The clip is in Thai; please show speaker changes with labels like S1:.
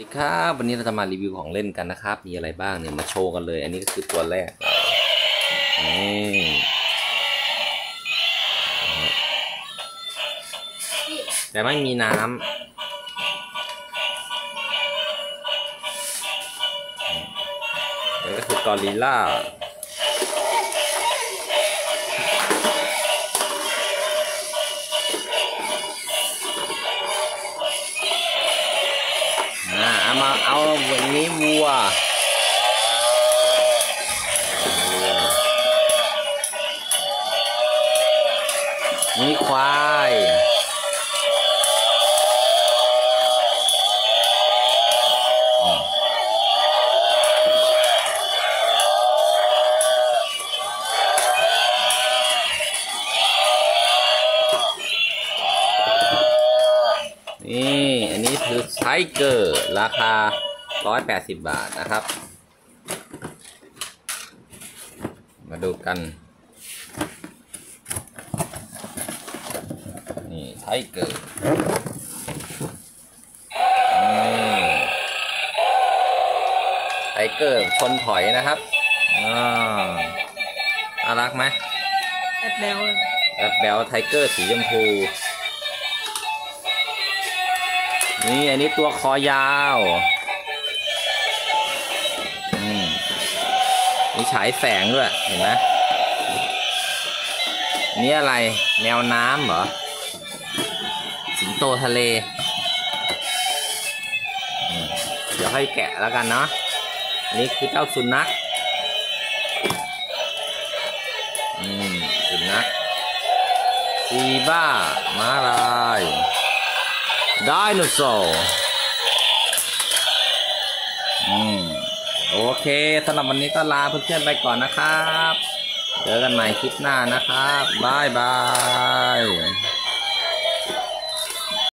S1: สวัสดีครับวันนี้เราจะมารีวิวของเล่นกันนะครับมีอะไรบ้างเนี่ยมาโชว์กันเลยอันนี้ก็คือตัวแรกนี่แต่ไม่มีน้ำนี่ก็คือกอริลล่าเอาวันนี้วัวนี่ควายนี่อันนี้คือไทเกอร์ราคา180 บาทนะครับมาดูกันนี่ไทเกอร์ไทเกอร์ชนถอยนะครับน่ารักไหม
S2: แอบแบล
S1: แบลไทเกอร์สีชมพูนี่อันนี้ตัวคอยาวมีฉายแสงด้วยเห็นไหมนี่อะไรแมวน้ำเหรอสิงโตทะเลเดี๋ยวให้แกะแล้วกันเนาะนี่คือเจ้าสุนัขสุนัขซีบ้าม้าลายไดโนเสาร์โอเคสำหรับวันนี้ก็ลาเพื่อนๆไปก่อนนะครับเจอกันใหม่คลิปหน้านะครับบ๊ายบาย